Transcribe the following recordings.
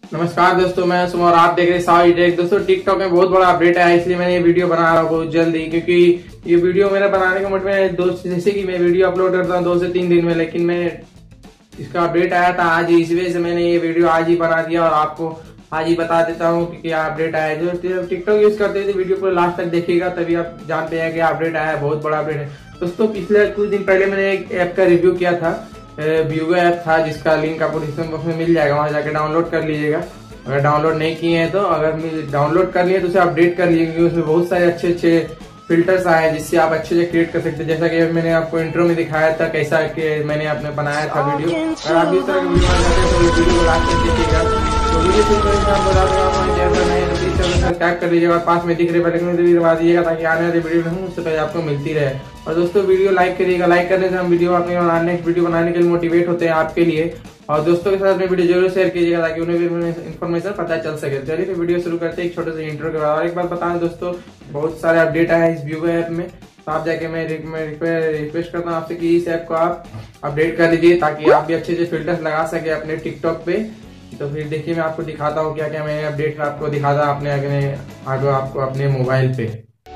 नमस्कार दोस्तों, मैं सुमन और आप देख रहे हैं सावी टेक। दोस्तों टिकटॉक में बहुत बड़ा अपडेट है, इसलिए मैंने ये वीडियो बना रहा हूँ बहुत जल्दी, क्योंकि ये वीडियो मेरा बनाने का मतलब है दोस्त, जैसे कि मैं वीडियो अपलोड करता हूँ 2 से 3 दिन में, लेकिन मैं इसका अपडेट आया था आज ही, इस वजह से मैंने ये वीडियो आज ही बना दिया और आपको आज ही बता देता हूँ कि क्या अपडेट आया है। जो टिकटॉक यूज करते हैं वीडियो को लास्ट तक देखिएगा, तभी आप जानते हैं कि अपडेट आया है, बहुत बड़ा अपडेट है। दोस्तों पिछले कुछ दिन पहले मैंने एक ऐप का रिव्यू किया था, व्यूगो ऐप था, जिसका लिंक आपको डिस्क्रिप्शन बॉक्स में मिल जाएगा, वहां जाकर डाउनलोड कर लीजिएगा। अगर डाउनलोड नहीं किए हैं तो, अगर डाउनलोड कर लिए तो उसे अपडेट कर लीजिए, क्योंकि उसमें बहुत सारे अच्छे अच्छे फिल्टर्स आए हैं जिससे आप अच्छे से क्रिएट कर सकते हैं। जैसा कि मैंने आपको इंट्रो में दिखाया था कैसा कि मैंने अपने बनाया था वीडियो। अगर आप इस तरह की वीडियो बनाते हैं तो वीडियो को लास्ट तक देखिएगा। तो वीडियो शुरू करने से आप बता दें सब्सक्राइब कर लीजिएगा, पास में दिख रहे बेल आइकन भी दबा दीजिएगा, ताकि आने वाली वीडियो में उससे पहले आपको मिलती रहे। और दोस्तों वीडियो लाइक करिएगा, लाइक करने से हम वीडियो अपने नेक्स्ट वीडियो बनाने के लिए मोटिवेट होते हैं आपके लिए। और दोस्तों के साथ अपनी वीडियो जरूर शेयर कीजिएगा, ताकि उन्हें भी इन्फॉर्मेशन पता चल सके। चलिए फिर वीडियो शुरू करते हैं एक छोटे से इंट्रो के बाद। और एक बात बताएं दोस्तों, बहुत सारे अपडेट आए इस व्यूगो ऐप में, तो आप जाके मैं रिक्वेस्ट करता हूँ आपसे कि इस ऐप को आप अपडेट कर लीजिए, ताकि आप भी अच्छे से फिल्टर्स लगा सके अपने टिकटॉक पे। तो फिर देखिए मैं आपको दिखाता हूँ क्या क्या मैं अपडेट आपको दिखाता अपने आगे आपको अपने मोबाइल पे।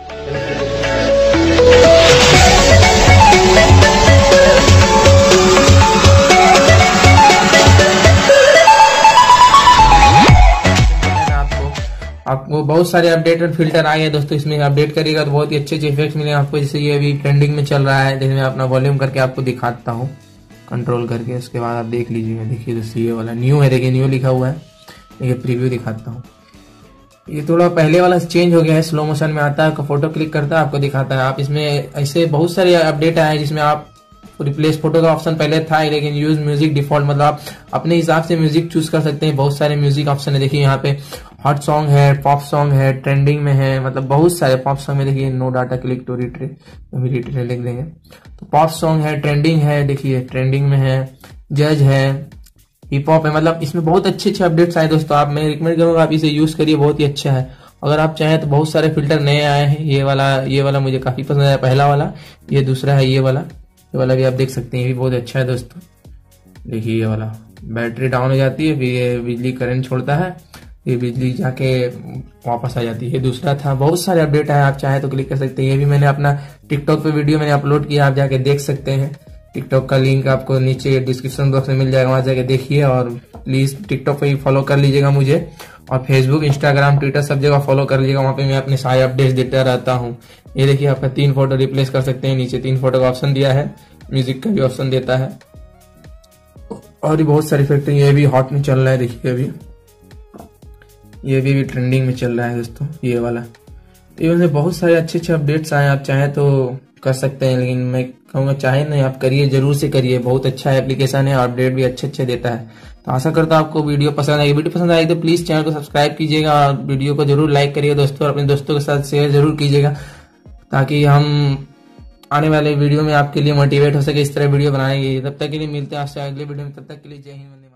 आपको बहुत सारे अपडेटेड फिल्टर आए हैं दोस्तों, इसमें अपडेट करिएगा तो बहुत ही अच्छे अच्छे इफेक्ट्स मिलेंगे आपको। जैसे ये अभी ट्रेंडिंग में चल रहा है, जैसे मैं अपना वॉल्यूम करके आपको दिखाता हूँ कंट्रोल करके, उसके बाद आप देख लीजिएगा। देखिए दोस्तों ये वाला न्यू है, देखिए न्यू लिखा हुआ है। ये प्रीव्यू दिखाता हूँ, ये थोड़ा पहले वाला चेंज हो गया है, स्लो मोशन में आता है, फोटो क्लिक करता है आपको दिखाता है। आप इसमें ऐसे बहुत सारे अपडेट आए हैं जिसमें आप रिप्लेस फोटो का ऑप्शन पहले था, लेकिन यूज म्यूजिक डिफॉल्ट, मतलब आप अपने हिसाब से म्यूजिक चूज कर सकते हैं। बहुत सारे म्यूजिक ऑप्शन है, देखिए यहाँ पे हॉट सॉन्ग है, पॉप सॉन्ग है, ट्रेंडिंग में है, मतलब बहुत सारे पॉप सॉन्ग में देखिए no data click to retrieve, retrieve लिख देंगे तो पॉप सॉन्ग है, ट्रेंडिंग है, देखिए ट्रेंडिंग में है, जज है, हिप हॉप है, मतलब इसमें बहुत अच्छे अच्छे अपडेट्स आए दोस्तों। आप मैं रिकमेंड करूंगा आप इसे यूज करिए, बहुत ही अच्छा है। अगर आप चाहें तो बहुत सारे फिल्टर नए आए हैं, ये वाला मुझे काफी पसंद आया, पहला वाला। ये दूसरा है ये वाला भी आप देख सकते हैं, ये भी बहुत अच्छा है दोस्तों। देखिए ये वाला बैटरी डाउन हो जाती है, फिर ये बिजली करंट छोड़ता है, ये बिजली जाके वापस आ जाती है। ये दूसरा था, बहुत सारे अपडेट है, आप चाहे तो क्लिक कर सकते हैं। ये भी मैंने अपना टिकटॉक पे वीडियो मैंने अपलोड किया, आप जाके देख सकते हैं। टिकटॉक का लिंक आपको नीचे डिस्क्रिप्शन बॉक्स में मिल जाएगा, वहां जाके देखिए। और प्लीज टिकटॉक पे ही फॉलो कर लीजिएगा मुझे, और फेसबुक, इंस्टाग्राम, ट्विटर सब जगह फॉलो कर लीजिएगा, वहां पे मैं अपने सारे अपडेट्स देता रहता हूँ। ये देखिए आपका 3 फोटो रिप्लेस कर सकते हैं, नीचे 3 फोटो का ऑप्शन दिया है, म्यूजिक का भी ऑप्शन देता है, और भी बहुत सारे इफेक्ट। ये भी हॉट में चल रहा है, देखिए अभी ये भी ट्रेंडिंग में चल रहा है दोस्तों, ये वाला। ये बहुत सारे अच्छे अच्छे अपडेट्स आए, आप चाहें तो कर सकते हैं, लेकिन मैं कहूँगा चाहे नहीं, आप करिए, जरूर से करिए, बहुत अच्छा एप्लीकेशन है, अपडेट भी अच्छे अच्छे देता है। तो आशा करता हूँ आपको वीडियो पसंद आएगी। वीडियो पसंद आएगी तो प्लीज चैनल को सब्सक्राइब कीजिएगा, और वीडियो को जरूर लाइक करिएगा दोस्तों, और अपने दोस्तों के साथ शेयर जरूर कीजिएगा, ताकि हम आने वाले वीडियो में आपके लिए मोटिवेट हो सके इस तरह वीडियो बनाएंगे। तब तक के लिए मिलते हैं आपसे अगले वीडियो में, तब तक के लिए जय हिंद।